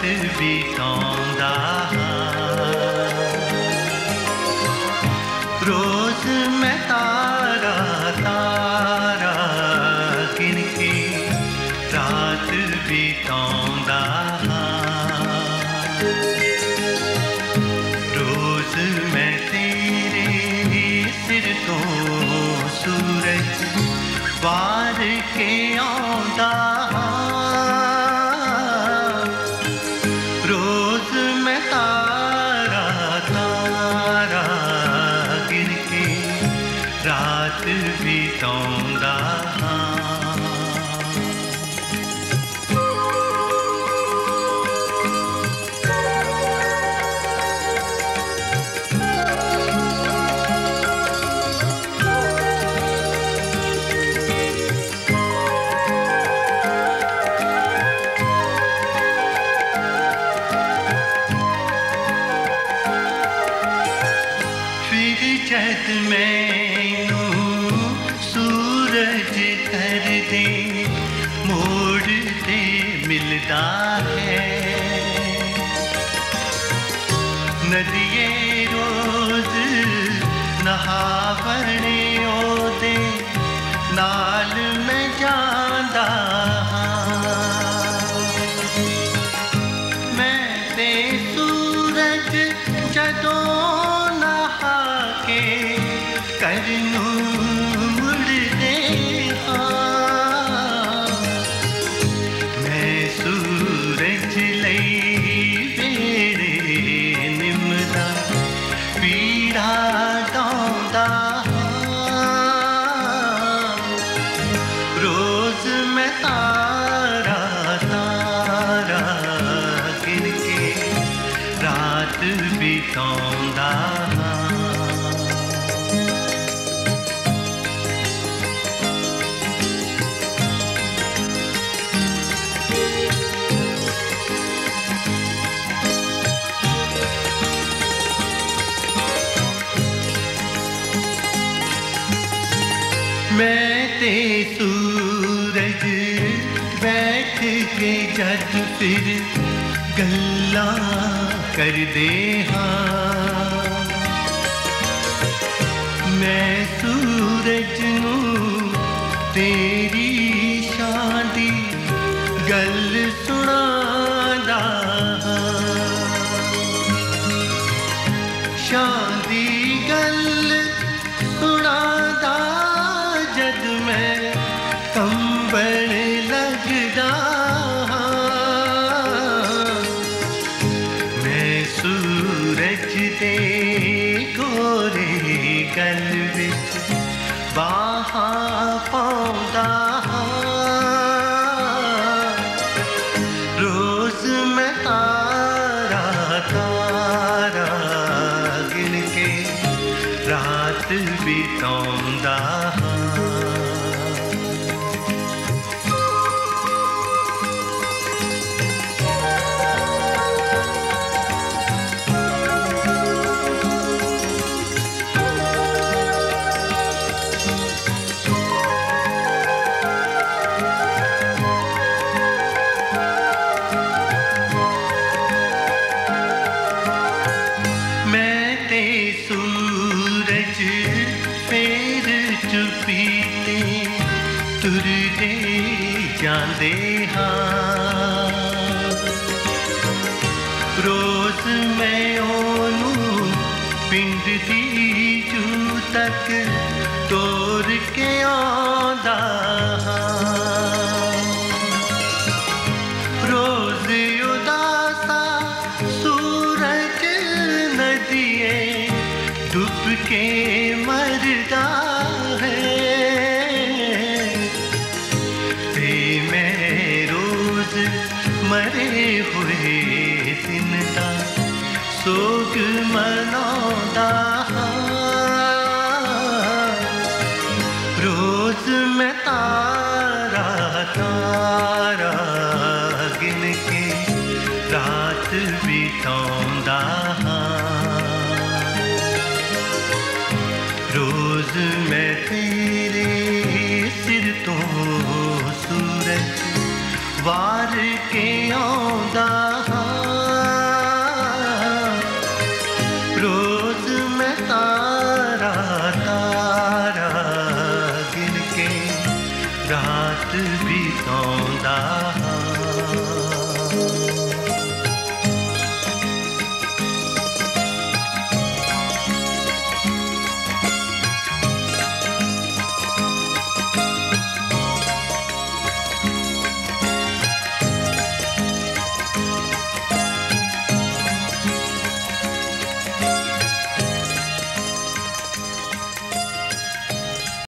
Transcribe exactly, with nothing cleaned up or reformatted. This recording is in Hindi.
बिताउंदा रोज मैं तारा तारा गिन के रात बिताउंदा रोज मैं तेरे सिर तो सूरज वार के आउंदा रोज मैं तारा तारा गिन के रात बिताउंदा जद मैनू सूरज कर दे मोड़ दे मिलदा है नदिए रोज नहावणे ओदे नाल मैं जांदा मैं ते सूरज जदों करनू मुड़दे हाँ मैं सूरज लई वेड़े निमदा पीड़ा डाउंदा रोज मैं तारा तारा गिन के रात बिताउंदा मैं ते सूरज बैठ के जद फिर गल्लां कर दे हाँ मैं सूरज नू तेरी शान दी गल सुनांदा शान दी गल सुनांदा जद मैं कंबल लगदा मैं सूरज दे गोरे गल विच बाहां पाउंदा रोज मैं तारा तारा गिन के रात बिताउंदा सूरज फेर चुपीते तुरदे जांदे हाँ रोज मैं ओनू पिंड दी जू तक तोर के आंदा रोज उदासा सूरज नदिए डूब के मरदा है ते मैं रोज मरे हुए दिन दा सोग मनाउंदा रोज मैं तारा तारा गिन के रात बिताउंदा रोज मैं तेरे सिर तो सूरज वार के आउंदा